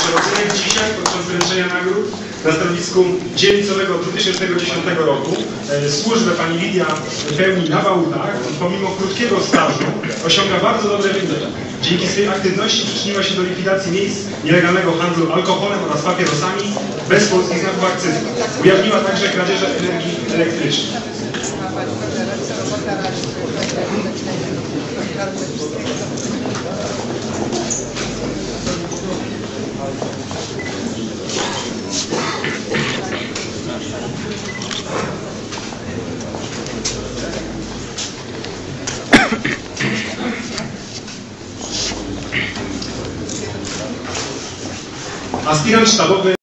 przerodzenia dzisiaj podczas wręczenia nagród na stanowisku dzielnicowego 2010 roku. Służbę pani Lidia pełni na Bałutach. Pomimo krótkiego stażu osiąga bardzo dobre wyniki. Dzięki swojej aktywności przyczyniła się do likwidacji miejsc nielegalnego handlu alkoholem oraz papierosami bez polskich znaków akcyzy. Ujawniła także kradzieże energii elektrycznej. Aspirant sztabowy